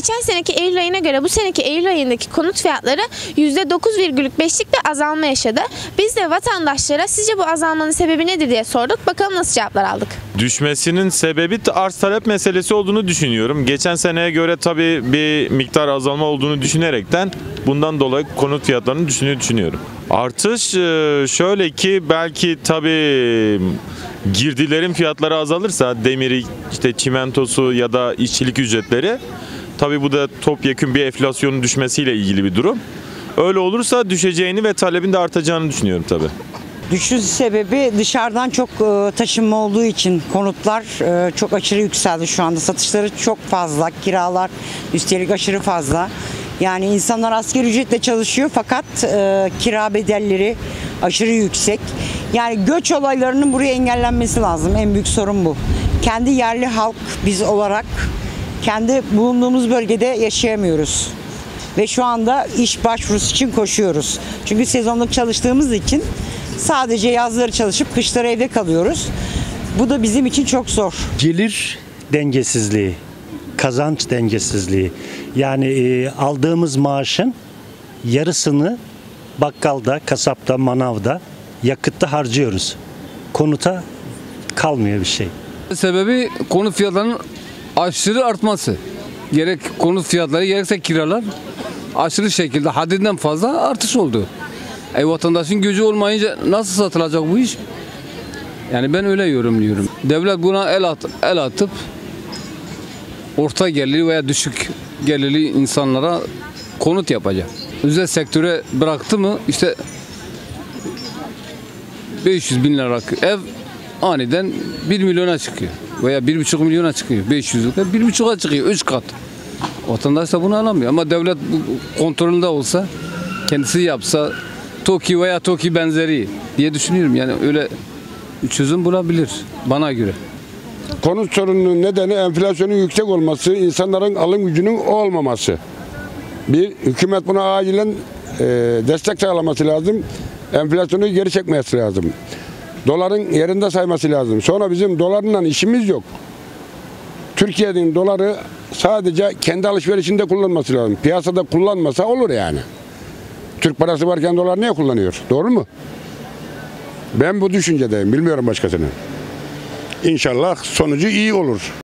Geçen seneki Eylül ayına göre bu seneki Eylül ayındaki konut fiyatları %9,5'lik bir azalma yaşadı. Biz de vatandaşlara sizce bu azalmanın sebebi nedir diye sorduk. Bakalım nasıl cevaplar aldık. Düşmesinin sebebi arz talep meselesi olduğunu düşünüyorum. Geçen seneye göre tabii bir miktar azalma olduğunu düşünerekten bundan dolayı konut fiyatlarının düştüğünü düşünüyorum. Artış şöyle ki belki tabii girdilerin fiyatları azalırsa demiri, işte çimentosu ya da işçilik ücretleri, tabii bu da topyekün bir enflasyonun düşmesiyle ilgili bir durum. Öyle olursa düşeceğini ve talebin de artacağını düşünüyorum tabii. Düşüş sebebi dışarıdan çok taşınma olduğu için konutlar çok aşırı yükseldi şu anda. Satışları çok fazla, kiralar üstelik aşırı fazla. Yani insanlar asgari ücretle çalışıyor fakat kira bedelleri aşırı yüksek. Yani göç olaylarının buraya engellenmesi lazım. En büyük sorun bu. Kendi yerli halk biz olarak kendi bulunduğumuz bölgede yaşayamıyoruz. Ve şu anda iş başvurusu için koşuyoruz. Çünkü sezonluk çalıştığımız için sadece yazları çalışıp kışları evde kalıyoruz. Bu da bizim için çok zor. Gelir dengesizliği, kazanç dengesizliği. Yani aldığımız maaşın yarısını bakkalda, kasapta, manavda, yakıtta harcıyoruz. Konuta kalmıyor bir şey. Sebebi konut fiyatlarının aşırı artması. Gerek konut fiyatları gerekse kiralar aşırı şekilde haddinden fazla artış oldu. Vatandaşın gücü olmayınca nasıl satılacak bu iş? Yani ben öyle yorumluyorum. Devlet buna el atıp orta gelirli veya düşük gelirli insanlara konut yapacak. Özel sektöre bıraktı mı işte 500 bin liralık ev aniden 1 milyona çıkıyor. Veya 1,5 milyona çıkıyor. 500 lira 1,5'a çıkıyor. 3 kat. Vatandaş da bunu alamıyor. Ama devlet kontrolünde olsa, kendisi yapsa TOKİ veya TOKİ benzeri diye düşünüyorum. Yani öyle çözüm bulabilir bana göre. Konut sorununun nedeni enflasyonun yüksek olması, insanların alım gücünün olmaması. Hükümet buna acilen destek sağlaması lazım. Enflasyonu geri çekmesi lazım. Doların yerinde sayması lazım. Sonra bizim dolarla işimiz yok. Türkiye'nin doları sadece kendi alışverişinde kullanması lazım. Piyasada kullanmasa olur yani. Türk parası varken dolar niye kullanıyor? Doğru mu? Ben bu düşüncedeyim. Bilmiyorum başkasını. İnşallah sonucu iyi olur.